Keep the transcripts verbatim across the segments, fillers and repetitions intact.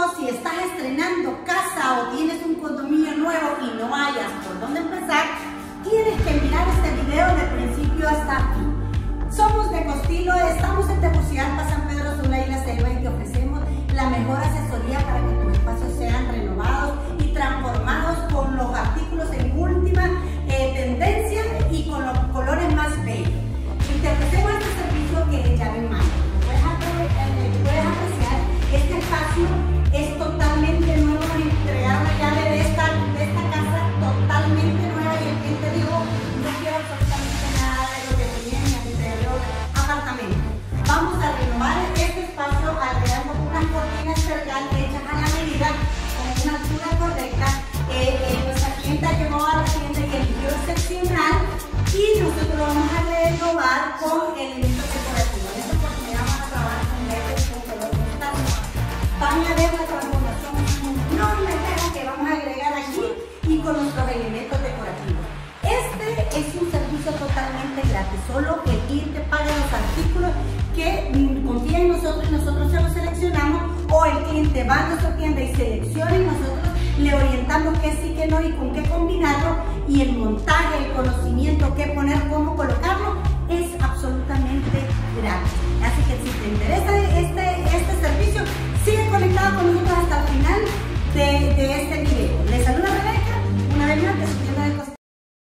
si estás estrenando casa o tienes un condominio nuevo y no hayas por dónde empezar, tienes que mirar este video de principio hasta aquí. Somos de Costilo, estamos en Tegucigalpa, San Pedro Sula y La Ceiba y te ofrecemos la mejor asesoría para que tus espacios sean renovados y transformados con los artículos en última eh, tendencia y con los colores más bellos. Y te ofrecemos este servicio que es llave en mano. Puedes, puedes apreciar este espacio es totalmente nuevo, nos entregaron la llave de esta, de esta casa totalmente nueva y el cliente dijo, no quiero absolutamente nada de lo que tenía en mi anterior apartamento. Vamos a renovar este espacio agregando unas cortinas cercas hechas a la medida con una altura correcta. Eh, eh, nuestra clienta llegó a la tienda y eligió excepcional y nosotros lo vamos a renovar con elementos decorativos. En esta oportunidad vamos a trabajar con verdes con color mostaza. Van a ver la transformación enorme que vamos a agregar aquí y con nuestros elementos decorativos. Este es un servicio totalmente gratis, solo el cliente paga los artículos que confía en nosotros y nosotros se los seleccionamos, o el cliente va a nuestra tienda y selecciona y nosotros le orientamos qué sí, qué no y con qué combinarlo, y el montaje, el conocimiento, qué poner, cómo colocarlo, es absolutamente gratis. Así que si te interesa este, este servicio, sigue conectado con nosotros hasta el final de, de este video. Les saluda Rebeca, una vez más de su tienda de Costilo.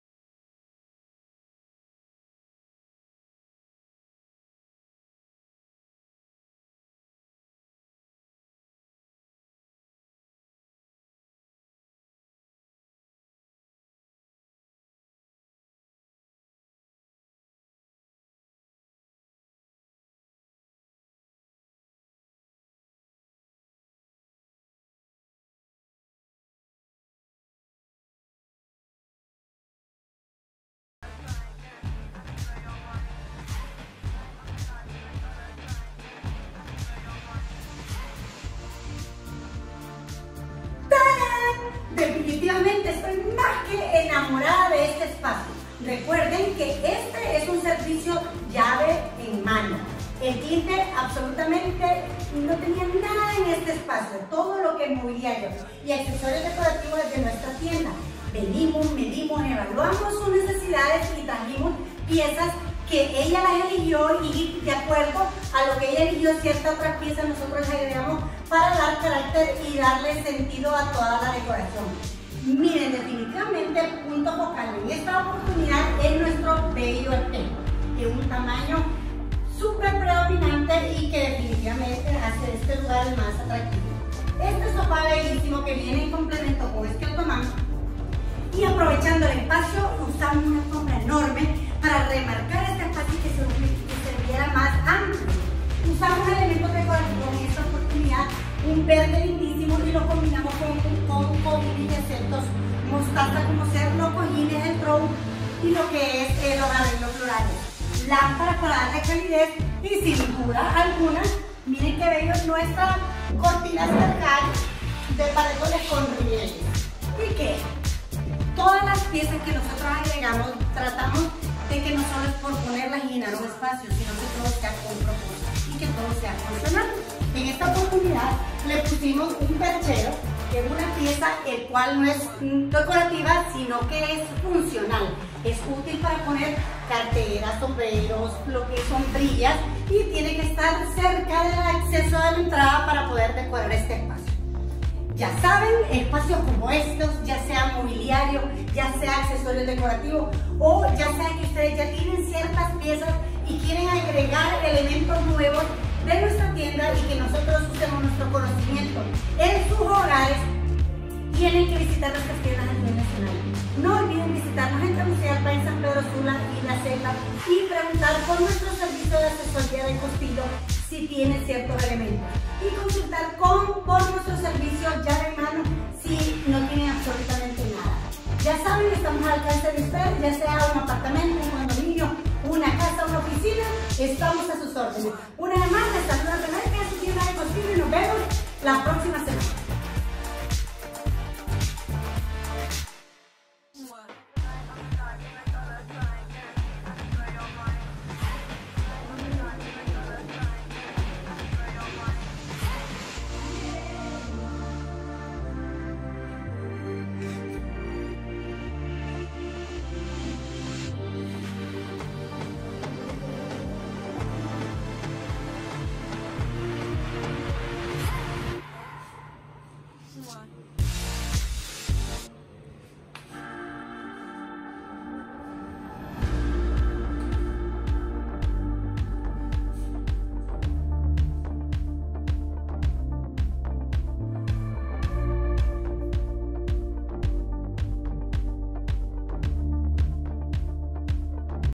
Definitivamente estoy más que enamorada de este espacio. Recuerden que este es un servicio llave en mano. El cliente absolutamente no tenía nada en este espacio, todo lo que es mobiliario y accesorios decorativos de nuestra tienda. Venimos, medimos, evaluamos sus necesidades y trajimos piezas que ella las eligió y de acuerdo a lo que ella eligió ciertas otras piezas nosotros las agregamos para dar carácter y darle sentido a toda la decoración. Miren, definitivamente el punto focal en esta oportunidad es nuestro bello espejo, de un tamaño súper predominante y que definitivamente hace este lugar el más atractivo. Este sofá bellísimo que viene en complemento con este otomán, y aprovechando el espacio usamos una sombra enorme para remarcar este espacio y que se, que se viera más amplio. Usamos elementos decorativos en esta oportunidad, un verde lindísimo, y lo combinamos con, con, con insectos mostaza como ser los cojines, el throw y lo que es eh, los arreglos florales. Lámparas para darle calidez y sin duda alguna, miren qué bello nuestra cortina cercal de paredones con rieles. ¿Y qué? Todas las piezas que nosotros agregamos tratamos de que no solo es por ponerlas y llenar un espacio, sino que todo sea con propósito y que todo sea funcional. En esta oportunidad le pusimos un perchero, que es una pieza el cual no es decorativa, sino que es funcional. Es útil para poner carteras, sombreros, lo que son sombrillas, y tiene que estar cerca del acceso de la entrada para poder decorar este espacio. Ya saben, espacios como estos, ya sea mobiliario, ya sea accesorios decorativos, o ya sea que ustedes ya tienen ciertas piezas y quieren agregar elementos nuevos de nuestra tienda y que nosotros usemos nuestro conocimiento en sus hogares, tienen que visitar nuestras tiendas a nivel nacional. No olviden visitarnos en Tegucigalpa, en San Pedro Sula y La Ceiba y preguntar por nuestro servicio de asesoría de Costilo si tiene ciertos elementos, y consultar con, por nuestro servicio llave en mano si no tienen absolutamente nada. Ya saben, estamos al alcance de ustedes, ya sea un apartamento, un condominio, una casa, una oficina, estamos a sus órdenes. Una vez más, les saluda Rebeca, su tienda de Costilo, y nos vemos la próxima semana.